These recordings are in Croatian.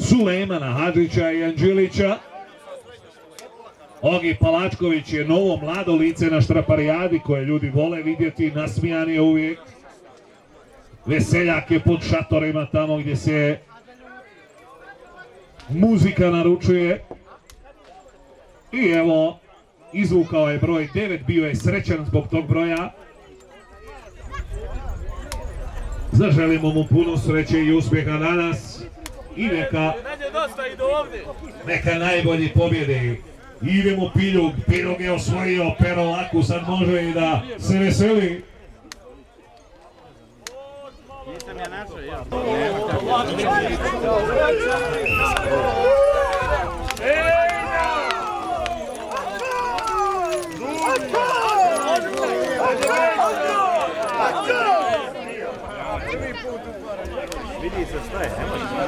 Sulejmana Hadžića i Anđilića. Ogi Palačković je novo mlado lice na štraparijadi koje ljudi vole vidjeti, nasmijan je uvijek. Veseljak je pod šatorima tamo gdje se muzika naručuje. I evo, izvukao je broj 9, bio je srećan zbog tog broja. Zaželimo mu puno sreće i uspjeha danas i neka najbolji pobjede. Idemo Piljug, Piljug je osvojio pero laku, sad može i da se veseli. Vidi se šta je,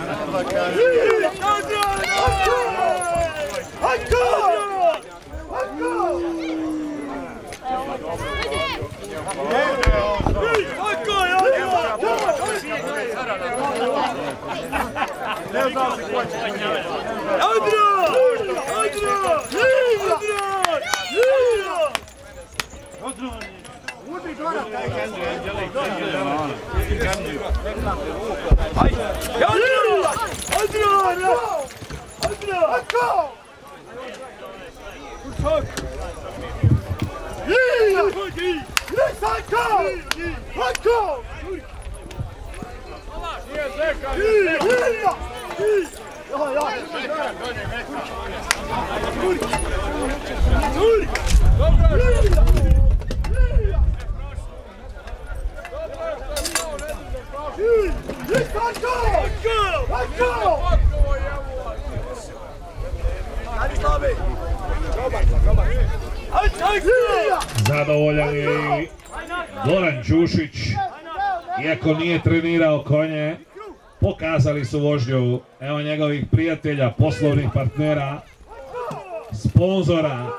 Zadovoljan je i Goran Đušić, iako nije trenirao konje, pokazali su vožnju, evo njegovih prijatelja, poslovnih partnera, sponzora.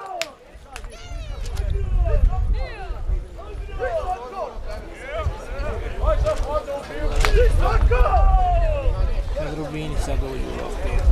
Sad Rubini sad uđu.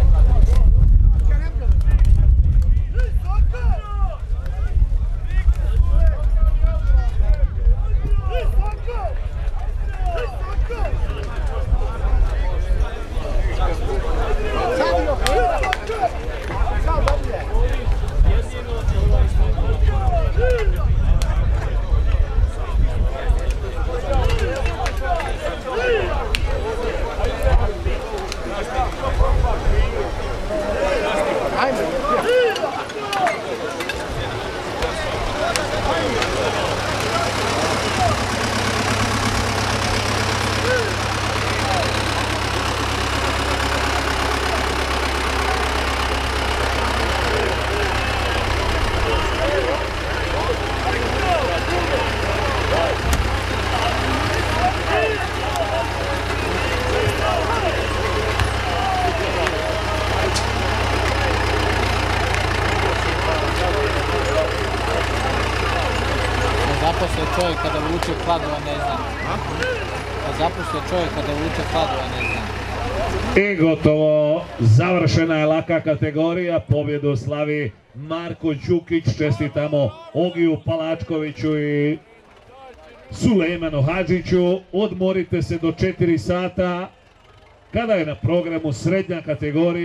Zaposle čovjek kada vuče kladu, a ne zna. Zaposle čovjek kada vuče kladu, a ne zna. I gotovo, završena je laka kategorija, pobjedu slavi Marko Đukić, čestitamo Ogiju Palačkoviću i Sulejmanu Hadžiću. Odmorite se do 4 sata kada je na programu srednja kategorija.